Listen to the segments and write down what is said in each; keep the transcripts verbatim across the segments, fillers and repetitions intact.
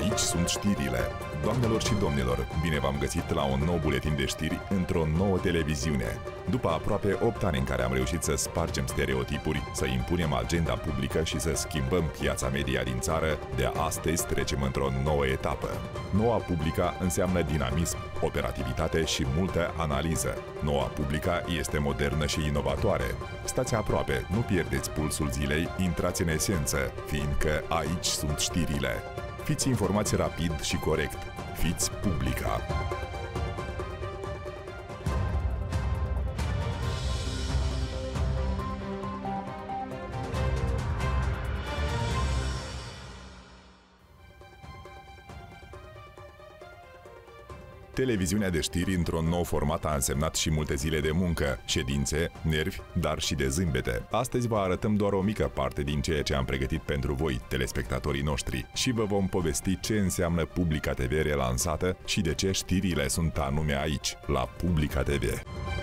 Aici sunt știrile. Doamnelor și domnilor, bine v-am găsit la un nou buletin de știri într-o nouă televiziune. După aproape opt ani în care am reușit să spargem stereotipuri, să impunem agenda publică și să schimbăm piața media din țară, de astăzi trecem într-o nouă etapă. Noua Publica înseamnă dinamism, operativitate și multă analiză. Noua Publica este modernă și inovatoare. Stați aproape, nu pierdeți pulsul zilei, intrați în esență, fiindcă aici sunt știrile. Fiți informați rapid și corect. Fiți Publica. Televiziunea de știri într-un nou format a însemnat și multe zile de muncă, ședințe, nervi, dar și de zâmbete. Astăzi vă arătăm doar o mică parte din ceea ce am pregătit pentru voi, telespectatorii noștri, și vă vom povesti ce înseamnă Publica T V relansată și de ce știrile sunt anume aici, la Publica T V.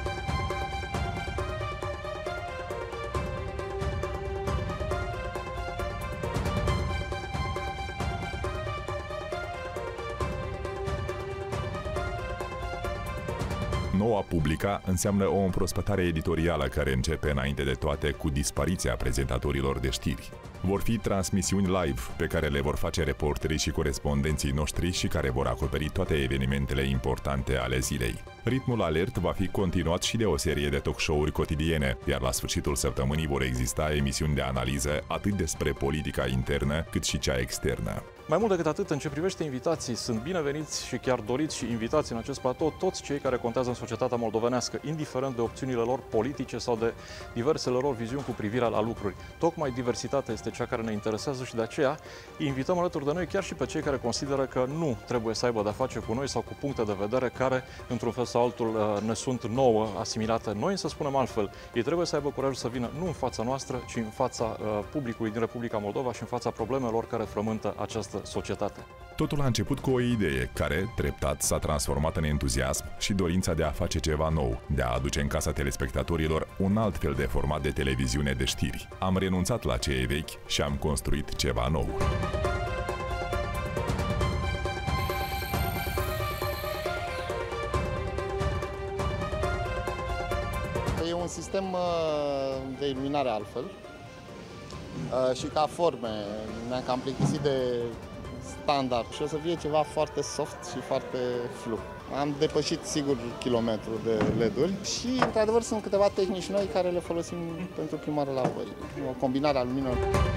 Noua Publica înseamnă o împrospătare editorială care începe înainte de toate cu dispariția prezentatorilor de știri. Vor fi transmisiuni live pe care le vor face reporterii și corespondenții noștri și care vor acoperi toate evenimentele importante ale zilei. Ritmul alert va fi continuat și de o serie de talk show-uri cotidiene, iar la sfârșitul săptămânii vor exista emisiuni de analiză atât despre politica internă cât și cea externă. Mai mult decât atât, în ce privește invitații, sunt bineveniți și chiar doriți și invitați în acest platou toți cei care contează în societatea moldovenească, indiferent de opțiunile lor politice sau de diversele lor viziuni cu privire la lucruri. Tocmai diversitatea este cea care ne interesează și de aceea invităm alături de noi chiar și pe cei care consideră că nu trebuie să aibă de-a face cu noi sau cu puncte de vedere care, într-un fel sau altul, ne sunt nouă, asimilate. Noi, să spunem altfel, ei trebuie să aibă curajul să vină nu în fața noastră, ci în fața uh, publicului din Republica Moldova și în fața problemelor care frământă această societate. Totul a început cu o idee care, treptat, s-a transformat în entuziasm și dorința de a face ceva nou, de a aduce în casa telespectatorilor un alt fel de format de televiziune de știri. Am renunțat la ce e vechi și am construit ceva nou. E un sistem de iluminare altfel și ca forme ne-am cam plictisit de standard și o să fie ceva foarte soft și foarte flu. Am depășit sigur kilometru de L E D-uri și într-adevăr sunt câteva tehnici noi care le folosim pentru prima oară la voi. O combinare a luminilor.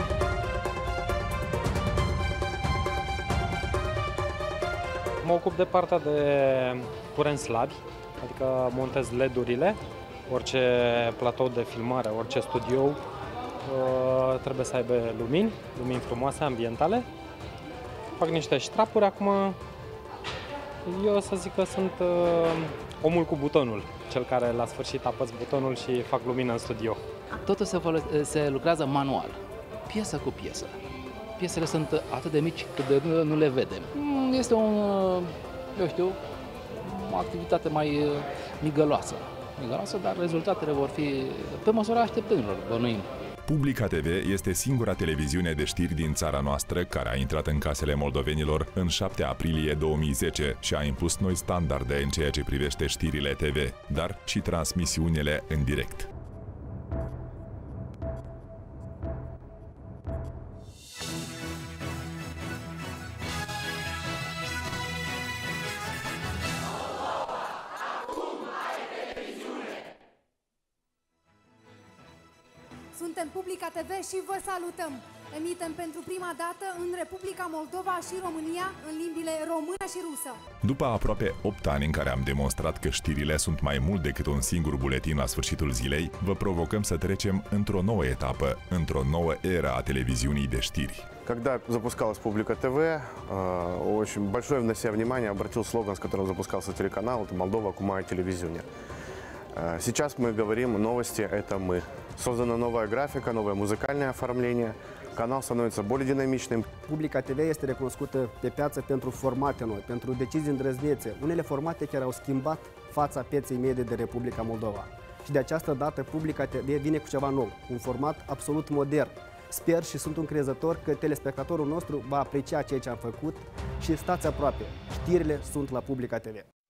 Mă ocup de partea de curent slabi, adică montez L E D-urile. Orice platou de filmare, orice studio trebuie să aibă lumini, lumini frumoase, ambientale. Fac niște ștrapuri acum. Eu o să zic că sunt uh, omul cu butonul, cel care la sfârșit apăs butonul și fac lumină în studio. Totul se, se lucrează manual, piesă cu piesă. Piesele sunt atât de mici cât de nu, nu le vedem. Este un, eu știu, o activitate mai migăloasă. migăloasă, dar rezultatele vor fi pe măsura așteptărilor, bănuim. Publica T V este singura televiziune de știri din țara noastră care a intrat în casele moldovenilor în șapte aprilie două mii zece și a impus noi standarde în ceea ce privește știrile T V, dar și transmisiunile în direct. Suntem Publica T V și vă salutăm! Emitem pentru prima dată în Republica Moldova și România în limbile română și rusă. După aproape opt ani în care am demonstrat că știrile sunt mai mult decât un singur buletin la sfârșitul zilei, vă provocăm să trecem într-o nouă etapă, într-o nouă era a televiziunii de știri. Когда запускалась Публика ТВ, очень большое на себя внимание обратил слоган, с которым запускался телеканал, это «Молдова, кумая телевизионе». Сейчас мы говорим, новости – это мы. Создана новая графика, новое музыкальное оформление. Canal становится более динамичным. Publica T V este recunoscută pe piață pentru formate noi, pentru decizii îndrăznețe. Unele formate chiar au schimbat fața pieței medie de Republica Moldova. Și de această dată Publica T V vine cu ceva nou, un format absolut modern. Sper și sunt încrezător că telespectatorul nostru va aprecia ceea ce am făcut și stați aproape. Știrile sunt la Publica T V.